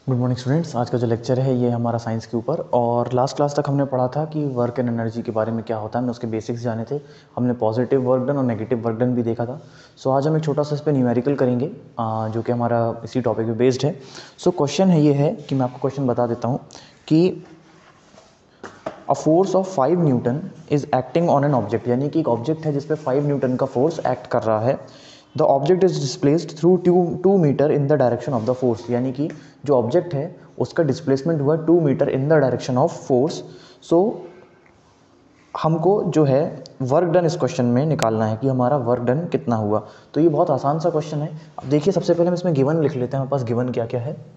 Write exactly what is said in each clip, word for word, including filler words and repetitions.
Good morning students. आज का जो लेक्चर है ये हमारा साइंस के ऊपर, और लास्ट क्लास तक हमने पढ़ा था कि वर्क एंड एनर्जी के बारे में क्या होता है, हमने उसके बेसिक्स जाने थे। हमने पॉजिटिव वर्क डन और नेगेटिव वर्क डन भी देखा था। सो आज हम एक छोटा सा इस पर न्यूमेरिकल करेंगे आ, जो कि हमारा इसी टॉपिक पे बेस्ड है। सो क्वेश्चन है ये है कि मैं आपको क्वेश्चन बता देता हूँ कि a force of five newton is acting on an object, यानी कि एक ऑब्जेक्ट है जिसपे फाइव न्यूटन का फोर्स एक्ट कर रहा है। The object is displaced through two two metre in the direction of the force, यानी कि जो ऑब्जेक्ट है उसका डिस्प्लेसमेंट हुआ two metre in the direction of force. So हमको जो है वर्क डन इस क्वेश्चन में निकालना है कि हमारा वर्क डन कितना हुआ। तो ये बहुत आसान सा क्वेश्चन है। अब देखिए, सबसे पहले हम इसमें गिवन लिख लेते हैं। हमारे पास गिवन क्या क्या है।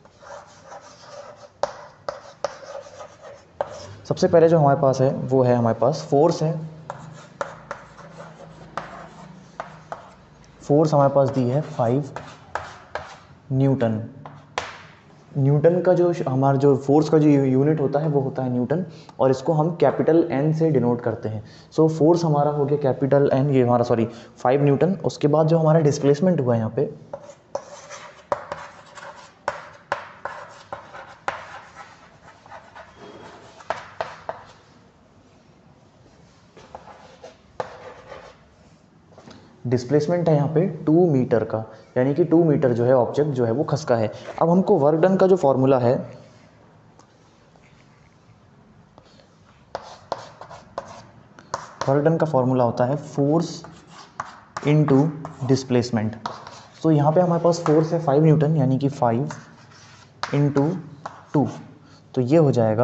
सबसे पहले जो हमारे पास है वो है, हमारे पास फोर्स है। फोर्स हमारे पास दी है फाइव न्यूटन। न्यूटन का जो हमारा जो फोर्स का जो यूनिट होता है वो होता है न्यूटन, और इसको हम कैपिटल एन से डिनोट करते हैं। सो so, फोर्स हमारा हो गया कैपिटल एन, ये हमारा सॉरी फाइव न्यूटन। उसके बाद जो हमारा डिस्प्लेसमेंट हुआ है यहाँ पे, डिस्प्लेसमेंट है यहाँ पे टू मीटर का, यानी कि टू मीटर जो है ऑब्जेक्ट जो है वो खसका है। अब हमको वर्क डन का जो फॉर्मूला है, वर्क डन का फॉर्मूला होता है फोर्स इनटू डिस्प्लेसमेंट। सो यहाँ पे हमारे पास फोर्स है फाइव न्यूटन, यानी कि फाइव इंटू टू, तो ये हो जाएगा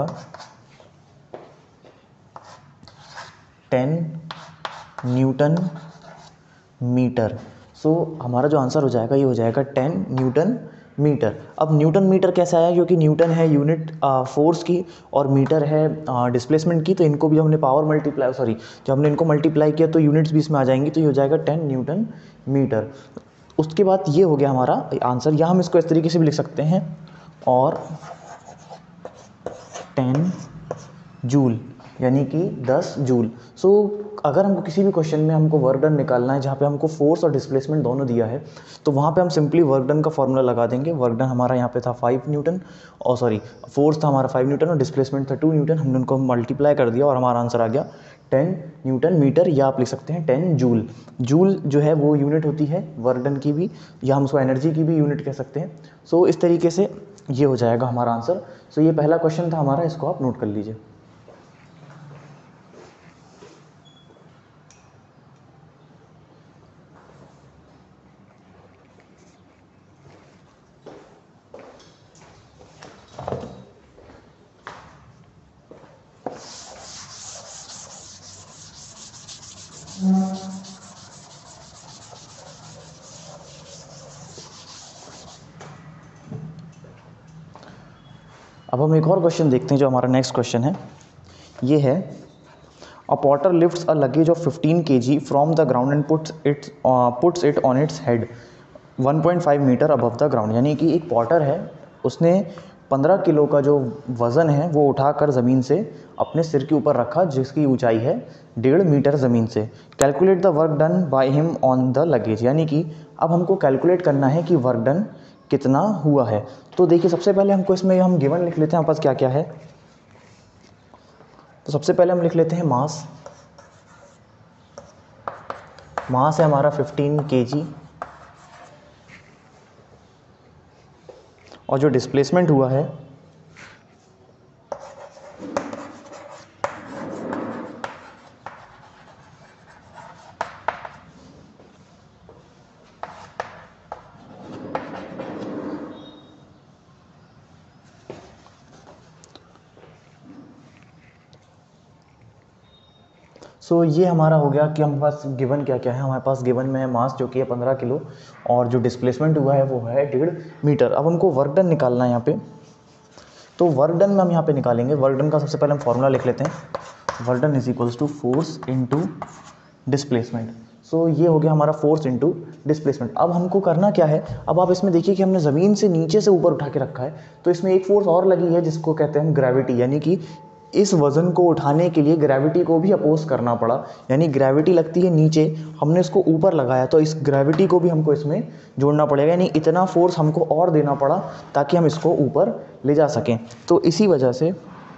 ten newton metre. So so, हमारा जो आंसर हो जाएगा ये हो जाएगा टेन न्यूटन मीटर। अब न्यूटन मीटर कैसे आया, क्योंकि न्यूटन है यूनिट फोर्स की और मीटर है डिस्प्लेसमेंट की, तो इनको भी हमने पावर मल्टीप्लाई सॉरी जब हमने इनको मल्टीप्लाई किया तो यूनिट्स भी इसमें आ जाएंगी, तो ये हो जाएगा टेन न्यूटन मीटर। उसके बाद ये हो गया हमारा आंसर। या हम इसको इस तरीके से भी लिख सकते हैं, और टेन जूल, यानी कि दस जूल। सो so, अगर हमको किसी भी क्वेश्चन में हमको वर्क डन निकालना है जहाँ पे हमको फोर्स और डिस्प्लेसमेंट दोनों दिया है, तो वहाँ पे हम सिंपली वर्क डन का फॉर्मूला लगा देंगे। वर्क डन हमारा यहाँ पे था फाइव न्यूटन, और सॉरी फोर्स था हमारा फाइव न्यूटन और डिस्प्लेसमेंट था टू न्यूटन। हमने उनको मल्टीप्लाई कर दिया और हमारा आंसर आ गया टेन न्यूटन मीटर, या आप लिख सकते हैं टेन जूल। जूल जो है वो यूनिट होती है वर्क डन की भी, या हम उसको एनर्जी की भी यूनिट कह सकते हैं। सो so, इस तरीके से ये हो जाएगा हमारा आंसर। सो so, ये पहला क्वेश्चन था हमारा, इसको आप नोट कर लीजिए। अब हम एक और क्वेश्चन देखते हैं, जो हमारा नेक्स्ट क्वेश्चन है। ये है, a porter lifts a luggage of fifteen KG from the ground and puts it puts it on its head one point five metre above the ground. यानी कि एक पॉटर है, उसने पंद्रह किलो का जो वज़न है वो उठाकर ज़मीन से अपने सिर के ऊपर रखा, जिसकी ऊंचाई है डेढ़ मीटर ज़मीन से। Calculate the work done by him on the luggage, यानी कि अब हमको कैलकुलेट करना है कि वर्क डन कितना हुआ है। तो देखिए, सबसे पहले हमको इसमें हम गिवन लिख लेते हैं, हमारे पास क्या क्या है। तो सबसे पहले हम लिख लेते हैं मास। मास है हमारा फिफ्टीन केजी, और जो डिस्प्लेसमेंट हुआ है सो so, ये हमारा हो गया कि हमारे पास गिवन क्या क्या है। हमारे पास गिवन में है मास जो कि है पंद्रह किलो, और जो डिस्प्लेसमेंट हुआ है वो है डेढ़ मीटर। अब हमको वर्क डन निकालना है यहाँ पे। तो वर्क डन में हम यहाँ पे निकालेंगे। वर्क डन का सबसे पहले हम फॉर्मूला लिख लेते हैं। Work done is equals to force into displacement. So ये हो गया हमारा फोर्स इनटू डिस्प्लेसमेंट। अब हमको करना क्या है, अब आप इसमें देखिए कि हमने ज़मीन से नीचे से ऊपर उठा के रखा है, तो इसमें एक फोर्स और लगी है जिसको कहते हैं हम ग्रेविटी, यानी कि इस वज़न को उठाने के लिए ग्रेविटी को भी अपोज करना पड़ा, यानी ग्रेविटी लगती है नीचे, हमने इसको ऊपर लगाया, तो इस ग्रेविटी को भी हमको इसमें जोड़ना पड़ेगा, यानी इतना फोर्स हमको और देना पड़ा ताकि हम इसको ऊपर ले जा सकें। तो इसी वजह से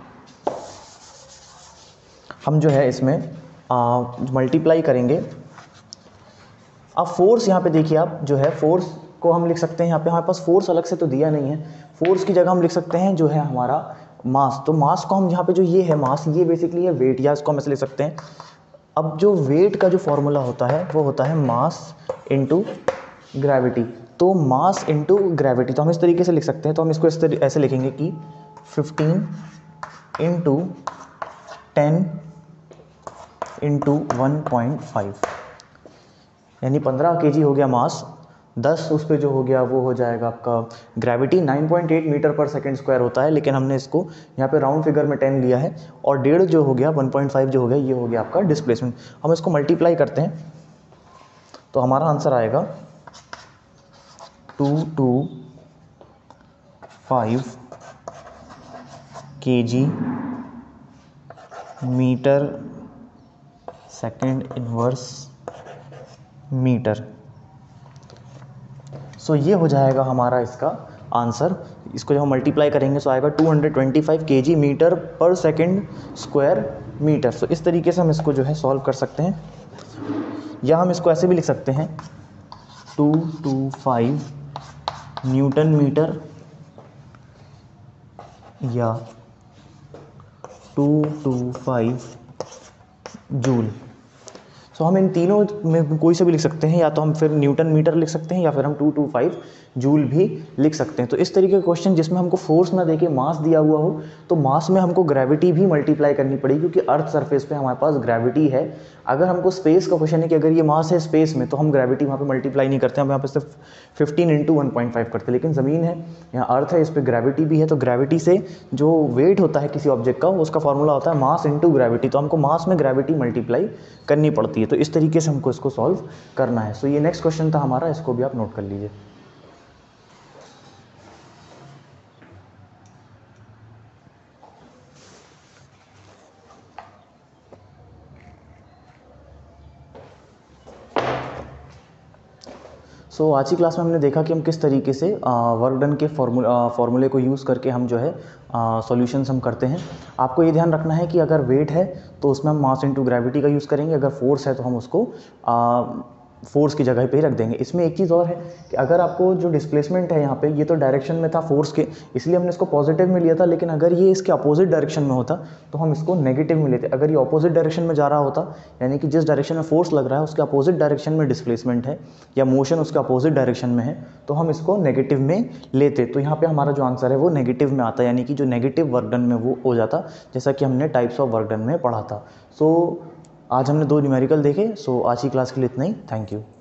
हम जो है इसमें मल्टीप्लाई करेंगे। अब फोर्स यहाँ पे देखिए आप, जो है फोर्स को हम लिख सकते हैं, यहाँ पे हमारे पास फोर्स अलग से तो दिया नहीं है, फोर्स की जगह हम लिख सकते हैं जो है हमारा मास। तो मास को हम यहाँ पे जो ये है मास, ये बेसिकली है वेट, या इसको हम ऐसे लिख सकते हैं। अब जो वेट का जो फॉर्मूला होता है वो होता है मास इनटू ग्रेविटी। तो मास इनटू ग्रेविटी तो हम इस तरीके से लिख सकते हैं। तो हम इसको इस तरीके ऐसे लिखेंगे कि fifteen into ten into one point five, यानी पंद्रह केजी हो गया मास, दस उस पर जो हो गया वो हो जाएगा आपका gravity. Nine point eight metre per second square होता है, लेकिन हमने इसको यहाँ पे राउंड फिगर में टेन लिया है। और डेढ़ जो हो गया वन पॉइंट फाइव जो हो गया, ये हो गया आपका डिस्प्लेसमेंट। हम इसको मल्टीप्लाई करते हैं तो हमारा आंसर आएगा to two five K G metre second inverse metre. So so, ये हो जाएगा हमारा इसका आंसर। इसको जब हम मल्टीप्लाई करेंगे तो आएगा two hundred twenty five KG metre per second square metre. So इस तरीके से हम इसको जो है सॉल्व कर सकते हैं, या हम इसको ऐसे भी लिख सकते हैं two two five newton metre या two two five joule. So हम इन तीनों में कोई से भी लिख सकते हैं, या तो हम फिर न्यूटन मीटर लिख सकते हैं या फिर हम टू टू फाइव जूल भी लिख सकते हैं। तो इस तरीके का क्वेश्चन जिसमें हमको फोर्स ना देके मास दिया हुआ हो, तो मास में हमको ग्रेविटी भी मल्टीप्लाई करनी पड़ेगी, क्योंकि अर्थ सरफेस पे हमारे पास ग्रेविटी है। अगर हमको स्पेस का क्वेश्चन है कि अगर ये मास है स्पेस में, तो हम ग्रेविटी वहाँ पे मल्टीप्लाई नहीं करते, हम यहाँ पे सिर्फ fifteen into one point five करते हैं। लेकिन ज़मीन है, यहाँ अर्थ है, इस पर ग्रेविटी भी है, तो ग्रेविटी से जो वेट होता है किसी ऑब्जेक्ट का, उसका फॉर्मूला होता है मास इंटू ग्रेविटी। तो हमको मास में ग्रेविटी मल्टीप्लाई करनी पड़ती है। तो इस तरीके से हमको इसको सॉल्व करना है। सो ये नेक्स्ट क्वेश्चन था हमारा, इसको भी आप नोट कर लीजिए। सो so, आज की क्लास में हमने देखा कि हम किस तरीके से वर्क डन के फॉर्मूला फॉर्मूले को यूज़ करके हम जो है सॉल्यूशंस हम करते हैं। आपको ये ध्यान रखना है कि अगर वेट है तो उसमें हम मास इनटू ग्रेविटी का यूज़ करेंगे, अगर फोर्स है तो हम उसको आ, फोर्स की जगह पे ही रख देंगे। इसमें एक चीज़ और है कि अगर आपको जो डिस्प्लेसमेंट है यहाँ पे, ये तो डायरेक्शन में था फोर्स के, इसलिए हमने इसको पॉजिटिव में लिया था, लेकिन अगर ये इसके अपोजिट डायरेक्शन में होता तो हम इसको नेगेटिव में लेते। अगर ये अपोजिट डायरेक्शन में जा रहा होता, यानी कि जिस डायरेक्शन में फोर्स लग रहा है उसके अपोजिट डायरेक्शन में डिस्प्लेसमेंट है या मोशन उसके अपोजिट डायरेक्शन में है, तो हम इसको नेगेटिव में लेते। तो यहाँ पर हमारा जो आंसर है वो नेगेटिव में आता है, यानी कि जो नेगेटिव वर्क डन में वो हो जाता, जैसा कि हमने टाइप्स ऑफ वर्क डन में पढ़ा था। सो आज हमने दो न्यूमेरिकल देखे। सो आज की क्लास के लिए इतना ही। Thank you.